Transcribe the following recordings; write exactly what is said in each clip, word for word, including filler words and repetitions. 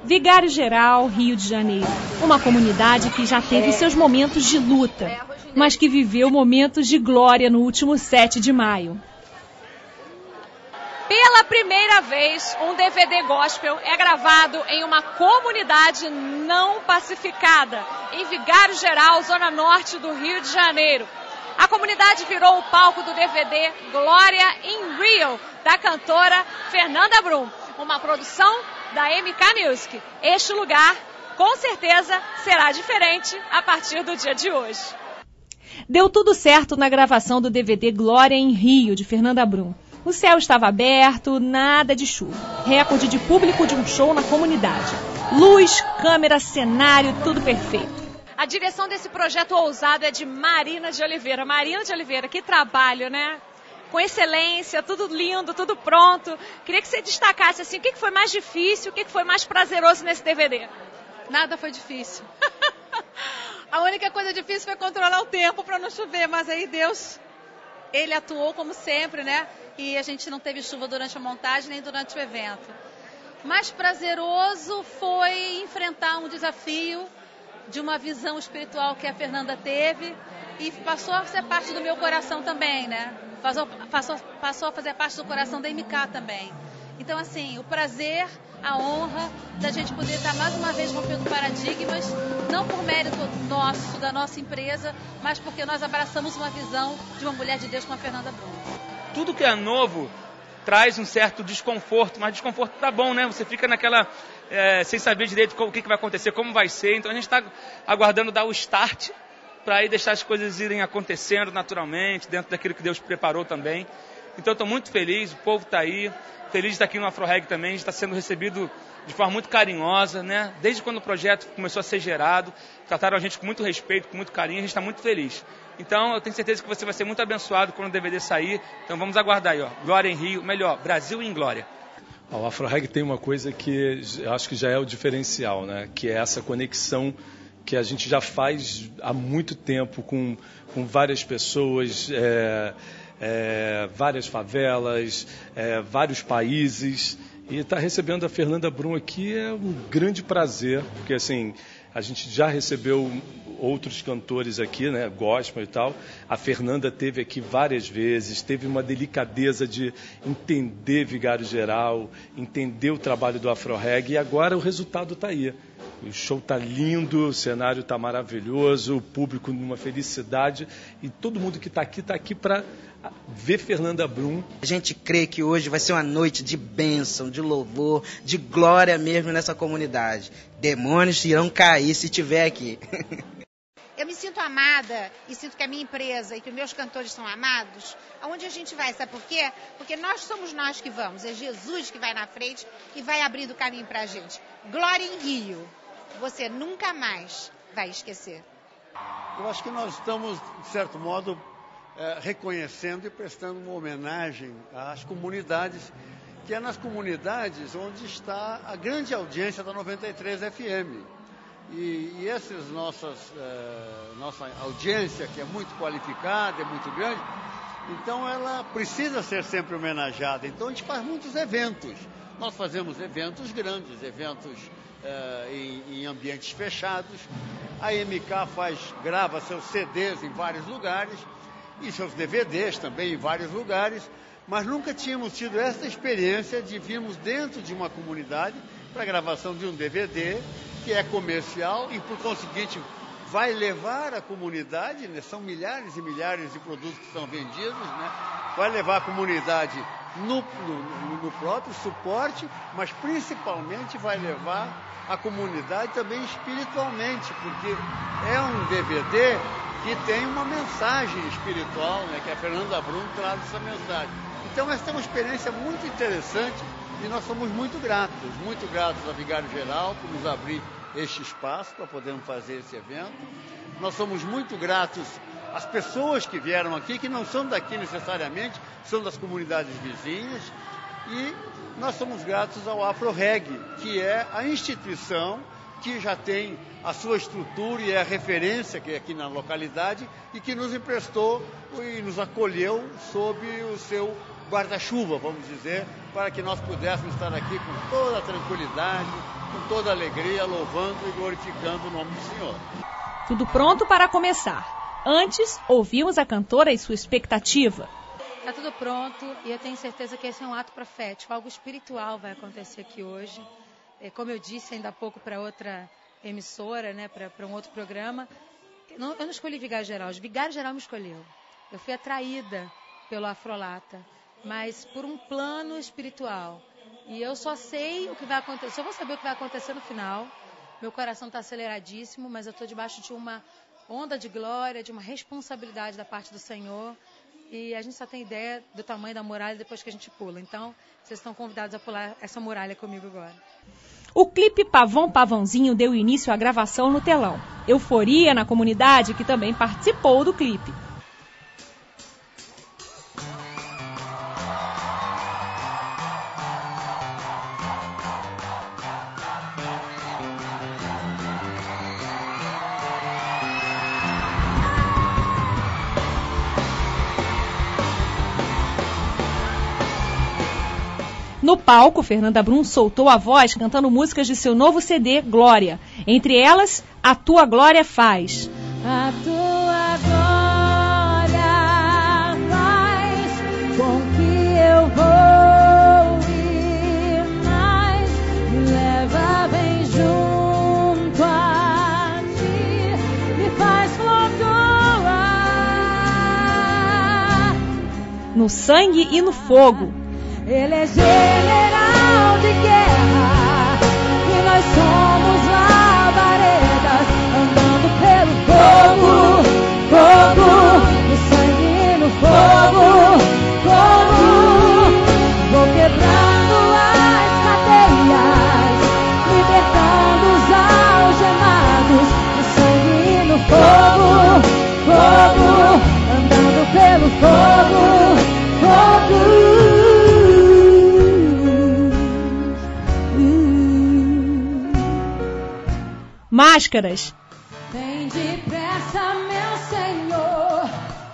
Vigário Geral, Rio de Janeiro. Uma comunidade que já teve seus momentos de luta, mas que viveu momentos de glória no último sete de maio. Pela primeira vez, um D V D gospel é gravado em uma comunidade não pacificada, em Vigário Geral, zona norte do Rio de Janeiro. A comunidade virou o palco do D V D Glória in Rio, da cantora Fernanda Brum, uma produção da M K Music. Este lugar, com certeza, será diferente a partir do dia de hoje. Deu tudo certo na gravação do D V D Glória em Rio, de Fernanda Brum. O céu estava aberto, nada de chuva. Recorde de público de um show na comunidade. Luz, câmera, cenário, tudo perfeito. A direção desse projeto ousado é de Marina de Oliveira. Marina de Oliveira, que trabalho, né? Com excelência, tudo lindo, tudo pronto. Queria que você destacasse assim, o que foi mais difícil, o que foi mais prazeroso nesse D V D? Nada foi difícil. A única coisa difícil foi controlar o tempo para não chover, mas aí Deus, Ele atuou como sempre, né? E a gente não teve chuva durante a montagem nem durante o evento. Mais prazeroso foi enfrentar um desafio de uma visão espiritual que a Fernanda teve e passou a fazer parte do meu coração também, né? Passou, passou, passou a fazer parte do coração da M K também. Então, assim, o prazer, a honra da gente poder estar mais uma vez rompendo paradigmas, não por mérito nosso, da nossa empresa, mas porque nós abraçamos uma visão de uma mulher de Deus como a Fernanda Brum. Tudo que é novo traz um certo desconforto, mas desconforto tá bom, né? Você fica naquela, é, sem saber direito o que, que vai acontecer, como vai ser. Então a gente está aguardando dar o start para aí deixar as coisas irem acontecendo naturalmente, dentro daquilo que Deus preparou também. Então estou muito feliz, o povo está aí, feliz de estar aqui no AfroReg também, a gente está sendo recebido de forma muito carinhosa, né? Desde quando o projeto começou a ser gerado, trataram a gente com muito respeito, com muito carinho, a gente está muito feliz. Então eu tenho certeza que você vai ser muito abençoado quando o D V D sair, então vamos aguardar aí, ó, Glória em Rio, melhor, Brasil em Glória. O AfroReg tem uma coisa que eu acho que já é o diferencial, né? Que é essa conexão que a gente já faz há muito tempo com, com várias pessoas, é, é, várias favelas, é, vários países. E estar recebendo a Fernanda Brum aqui é um grande prazer, porque assim, a gente já recebeu outros cantores aqui, né, gospel e tal. A Fernanda teve aqui várias vezes, teve uma delicadeza de entender Vigário Geral, entender o trabalho do AfroReg, e agora o resultado está aí. O show está lindo, o cenário está maravilhoso, o público numa felicidade, e todo mundo que está aqui está aqui para ver Fernanda Brum. A gente crê que hoje vai ser uma noite de bênção, de louvor, de glória mesmo nessa comunidade. Demônios irão cair se estiver aqui. Eu me sinto amada e sinto que a minha empresa e que os meus cantores são amados. Aonde a gente vai, sabe por quê? Porque nós somos nós que vamos, é Jesus que vai na frente e vai abrindo o caminho para a gente. Glória em Rio, você nunca mais vai esquecer. Eu acho que nós estamos, de certo modo, é, reconhecendo e prestando uma homenagem às comunidades, que é nas comunidades onde está a grande audiência da noventa e três F M. E, e essa nossas, é, nossa audiência, que é muito qualificada, é muito grande, então ela precisa ser sempre homenageada. Então a gente faz muitos eventos. Nós fazemos eventos grandes, eventos é, em, em ambientes fechados. A M K faz, grava seus C Ds em vários lugares e seus D V Ds também em vários lugares, mas nunca tínhamos tido essa experiência de virmos dentro de uma comunidade para a gravação de um D V D que é comercial e, por conseguinte, vai levar a comunidade, né? São milhares e milhares de produtos que são vendidos, né? Vai levar a comunidade no, no, no próprio suporte, mas principalmente vai levar a comunidade também espiritualmente, porque é um D V D que tem uma mensagem espiritual, né? Que a Fernanda Brum traz essa mensagem. Então, essa é uma experiência muito interessante e nós somos muito gratos, muito gratos a Vigário Geral por nos abrir este espaço para podermos fazer esse evento. Nós somos muito gratos às pessoas que vieram aqui, que não são daqui necessariamente, são das comunidades vizinhas, e nós somos gratos ao AfroReg, que é a instituição que já tem a sua estrutura e é a referência que é aqui na localidade e que nos emprestou e nos acolheu sob o seu guarda-chuva, vamos dizer, para que nós pudéssemos estar aqui com toda a tranquilidade, com toda a alegria, louvando e glorificando o nome do Senhor. Tudo pronto para começar. Antes, ouvimos a cantora e sua expectativa. Está tudo pronto e eu tenho certeza que esse é um ato profético, algo espiritual vai acontecer aqui hoje. Como eu disse ainda há pouco para outra emissora, né, para um outro programa, eu não, eu não escolhi Vigário Geral, o Vigário Geral me escolheu. Eu fui atraída pelo Afrolata, mas por um plano espiritual. E eu só sei o que vai acontecer, só vou saber o que vai acontecer no final. Meu coração está aceleradíssimo, mas eu estou debaixo de uma onda de glória, de uma responsabilidade da parte do Senhor. E a gente só tem ideia do tamanho da muralha depois que a gente pula. Então, vocês estão convidados a pular essa muralha comigo agora. O clipe Pavão Pavãozinho deu início à gravação no telão. Euforia na comunidade que também participou do clipe. No palco, Fernanda Brum soltou a voz cantando músicas de seu novo C D, Glória. Entre elas, A Tua Glória Faz. A Tua Glória faz com que eu vou ir mais. Me leva bem junto a Ti, me faz flutuar. No Sangue e no Fogo. Ele é general de guerra e nós somos labaredas andando pelo fogo, fogo, no sangue e no fogo, fogo. Vou quebrando as cadeias, libertando os algemados, no sangue e no fogo, fogo, andando pelo fogo, fogo. Máscaras. Vem depressa, meu Senhor,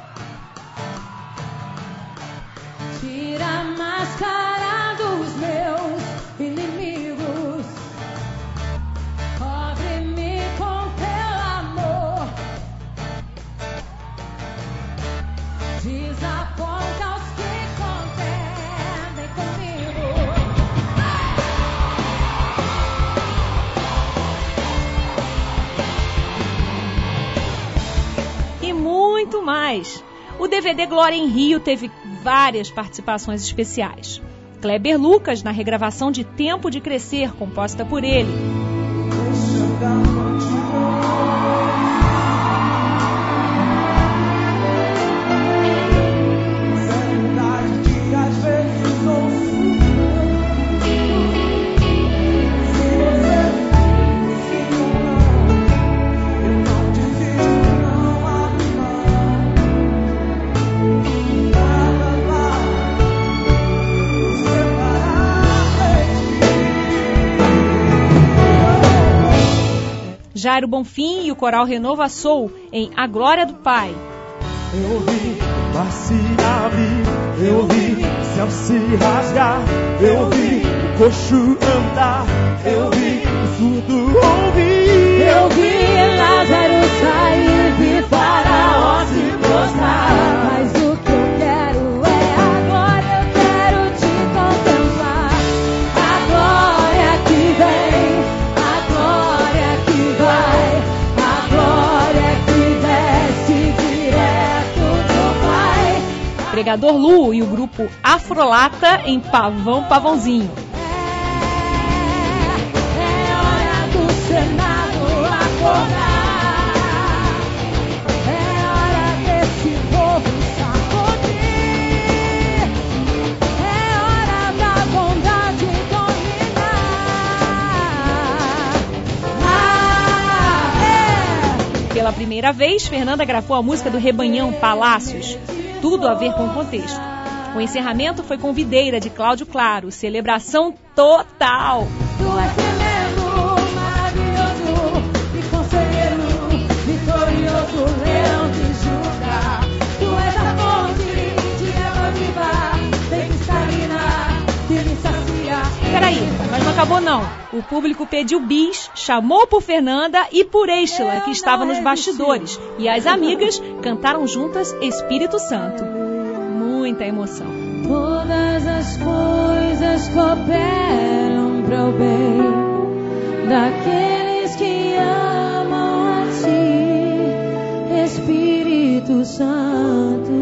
tira a máscara dos meus inimigos, cobre-me com teu amor, desaponta os que contendem comigo. Muito mais. O D V D Glória em Rio teve várias participações especiais. Kleber Lucas na regravação de Tempo de Crescer, composta por ele. Jairo Bonfim e o coral Renova Soul em A Glória do Pai. Eu vi o mar se abrir, eu vi o céu se rasgar, eu vi o coxo andar, eu vi o surdo ouvir, eu vi Lázaro sair, vi Faraó se prostrar. Mas o que eu quero é agora, eu quero te contemplar. A glória que vem, a glória que vai, a glória que desce direto do Pai. Pregador Lu e o grupo Afrolata em Pavão Pavãozinho. É hora do Senado acordar, é hora desse povo sacudir, é hora da bondade dominar. Ah, é. Pela primeira vez, Fernanda gravou a música do Rebanhão Palácios, tudo a ver com o contexto. O encerramento foi com videira de Cláudio Claro, celebração total. Tu és tremendo, maravilhoso, e conselheiro, vitorioso, leão de Judá. Tu és a fonte de água viva, vem não. O público pediu bis, chamou por Fernanda e por Estela, que estava nos bastidores. E as amigas cantaram juntas Espírito Santo. Muita emoção. Todas as coisas cooperam para o bem daqueles que amam a Ti, Espírito Santo.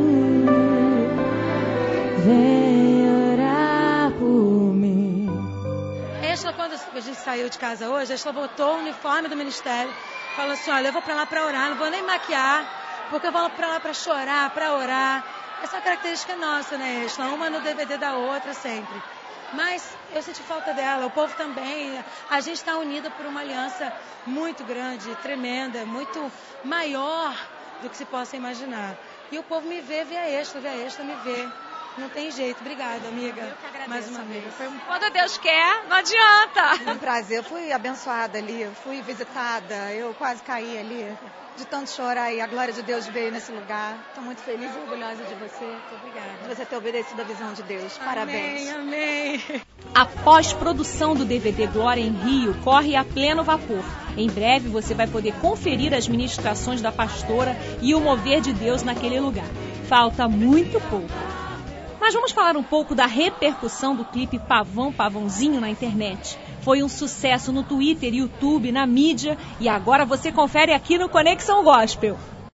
Vem orar por mim. Estela, quando a gente saiu de casa hoje, a Estela botou o uniforme do ministério, falou assim, olha, eu vou pra lá pra orar, não vou nem maquiar, porque eu vou pra lá pra chorar, pra orar. Essa é uma característica nossa, né, Estela? Uma no D V D da outra sempre. Mas eu senti falta dela, o povo também. A gente está unida por uma aliança muito grande, tremenda, muito maior do que se possa imaginar. E o povo me vê, vê a Estela, vê a Estela, me vê. Não tem jeito. Obrigada, amiga. Eu que agradeço, mais uma amiga. vez. Foi um... Quando Deus quer, não adianta. Foi um prazer. Eu fui abençoada ali, eu fui visitada, eu quase caí ali, de tanto chorar e a glória de Deus veio nesse lugar. Estou muito feliz e orgulhosa de você. Muito obrigada. De você ter obedecido a visão de Deus. Parabéns. Amém, amém. A pós-produção do D V D Glória em Rio corre a pleno vapor. Em breve você vai poder conferir as ministrações da pastora e o mover de Deus naquele lugar. Falta muito pouco. Mas vamos falar um pouco da repercussão do clipe Pavão Pavãozinho na internet. Foi um sucesso no Twitter, YouTube, na mídia e agora você confere aqui no Conexão Gospel.